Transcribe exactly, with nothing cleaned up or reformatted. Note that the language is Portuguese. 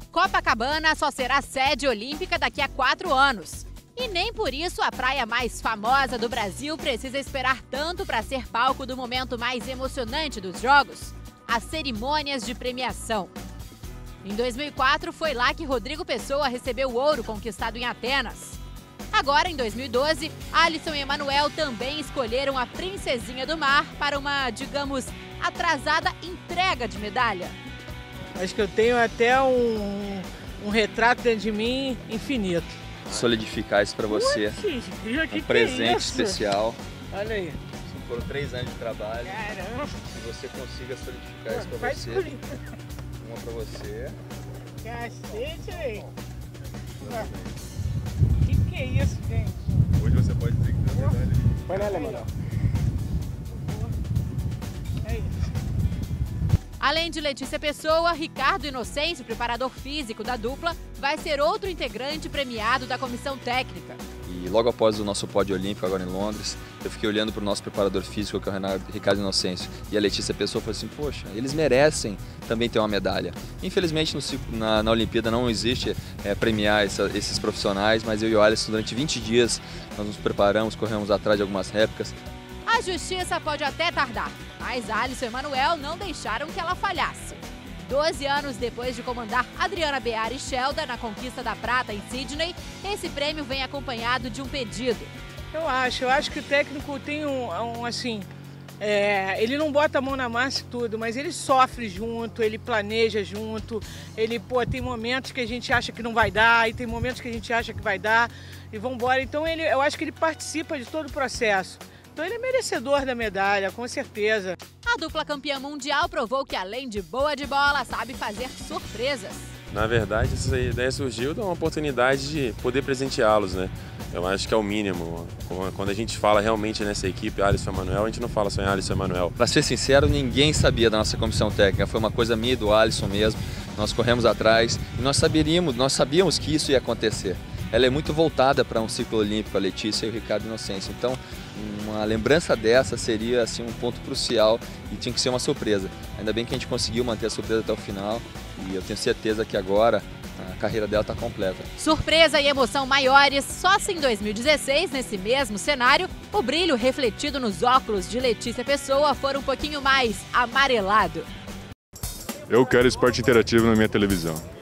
Copacabana só será sede olímpica daqui a quatro anos. E nem por isso a praia mais famosa do Brasil precisa esperar tanto para ser palco do momento mais emocionante dos Jogos, as cerimônias de premiação. Em dois mil e quatro, foi lá que Rodrigo Pessoa recebeu o ouro conquistado em Atenas. Agora, em dois mil e doze, Alisson e Emanuel também escolheram a Princesinha do Mar para uma, digamos, atrasada entrega de medalha. Acho que eu tenho até um, um retrato dentro de mim infinito. Solidificar isso para você, Putz, um presente é especial. Olha aí. Foram três anos de trabalho. Caramba. Que você consiga solidificar isso para Faz você. por isso. Uma para você. Cacete, velho. Que que é isso, gente? Hoje você pode dizer que deu a medalha. Põe nela, mano. É isso. Além de Letícia Pessoa, Ricardo Inocêncio, preparador físico da dupla, vai ser outro integrante premiado da comissão técnica. E logo após o nosso pódio olímpico, agora em Londres, eu fiquei olhando para o nosso preparador físico, que é o Renato, Ricardo Inocêncio, e a Letícia Pessoa falou assim, poxa, eles merecem também ter uma medalha. Infelizmente, no, na, na Olimpíada não existe é, premiar essa, esses profissionais, mas eu e o Alisson, durante vinte dias, nós nos preparamos, corremos atrás de algumas réplicas. A justiça pode até tardar, mas Alisson e Emanuel não deixaram que ela falhasse. doze anos depois de comandar Adriana Bear e Shelda na conquista da prata em Sydney, esse prêmio vem acompanhado de um pedido. Eu acho, eu acho que o técnico tem um, um assim, é, ele não bota a mão na massa e tudo, mas ele sofre junto, ele planeja junto, ele, pô, tem momentos que a gente acha que não vai dar e tem momentos que a gente acha que vai dar e vambora. Então ele, eu acho que ele participa de todo o processo. Então ele é merecedor da medalha, com certeza. A dupla campeã mundial provou que, além de boa de bola, sabe fazer surpresas. Na verdade, essa ideia surgiu de uma oportunidade de poder presenteá-los, né? Eu acho que é o mínimo. Quando a gente fala realmente nessa equipe, Alisson e Emanuel, a gente não fala só em Alisson e Emanuel. Para ser sincero, ninguém sabia da nossa comissão técnica, foi uma coisa minha e do Alisson mesmo. Nós corremos atrás e nós saberíamos, nós sabíamos que isso ia acontecer. Ela é muito voltada para um ciclo olímpico, a Letícia e o Ricardo Inocêncio. Então, uma lembrança dessa seria assim, um ponto crucial e tinha que ser uma surpresa. Ainda bem que a gente conseguiu manter a surpresa até o final e eu tenho certeza que agora a carreira dela está completa. Surpresa e emoção maiores, só se em dois mil e dezesseis, nesse mesmo cenário, o brilho refletido nos óculos de Letícia Pessoa for um pouquinho mais amarelado. Eu quero esporte interativo na minha televisão.